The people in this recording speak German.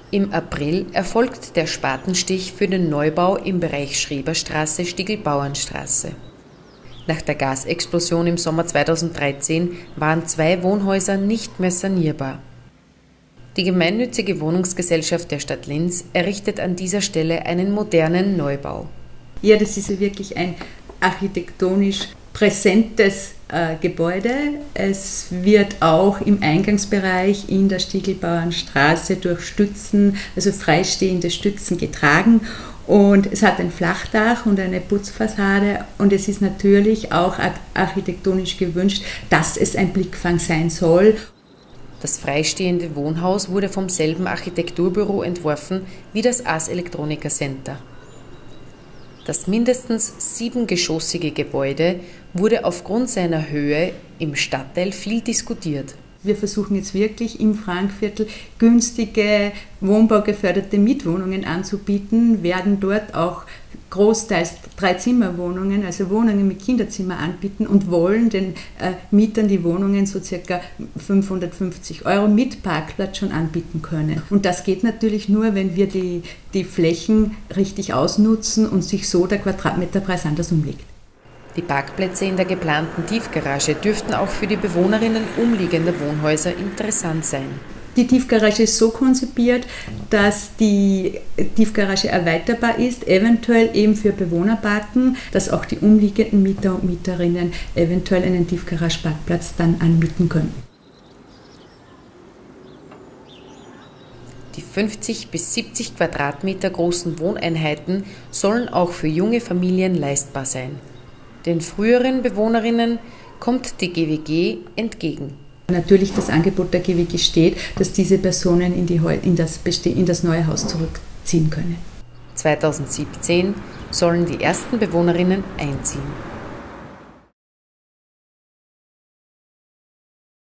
Im April erfolgt der Spatenstich für den Neubau im Bereich Schreberstraße, Stieglbauernstraße. Nach der Gasexplosion im Sommer 2013 waren 2 Wohnhäuser nicht mehr sanierbar. Die gemeinnützige Wohnungsgesellschaft der Stadt Linz errichtet an dieser Stelle einen modernen Neubau. Ja, das ist wirklich ein architektonisch präsentes Gebäude. Es wird auch im Eingangsbereich in der Stieglbauernstraße durch Stützen, also freistehende Stützen getragen. Und es hat ein Flachdach und eine Putzfassade und es ist natürlich auch architektonisch gewünscht, dass es ein Blickfang sein soll. Das freistehende Wohnhaus wurde vom selben Architekturbüro entworfen wie das Ars Electronica Center. Das mindestens 7-geschossige Gebäude wurde aufgrund seiner Höhe im Stadtteil viel diskutiert. Wir versuchen jetzt wirklich im Frankviertel günstige, wohnbaugeförderte Mietwohnungen anzubieten, werden dort auch großteils 3-Zimmer-Wohnungen, also Wohnungen mit Kinderzimmer anbieten und wollen den Mietern die Wohnungen so ca. 550 € mit Parkplatz schon anbieten können. Und das geht natürlich nur, wenn wir die Flächen richtig ausnutzen und sich so der Quadratmeterpreis anders umlegt. Die Parkplätze in der geplanten Tiefgarage dürften auch für die Bewohnerinnen umliegender Wohnhäuser interessant sein. Die Tiefgarage ist so konzipiert, dass die Tiefgarage erweiterbar ist, eventuell eben für Bewohnerparken, dass auch die umliegenden Mieter und Mieterinnen eventuell einen Tiefgarageparkplatz dann anmieten können. Die 50 bis 70 Quadratmeter großen Wohneinheiten sollen auch für junge Familien leistbar sein. Den früheren Bewohnerinnen kommt die GWG entgegen. Natürlich das Angebot der GWG steht, dass diese Personen in das neue Haus zurückziehen können. 2017 sollen die ersten Bewohnerinnen einziehen.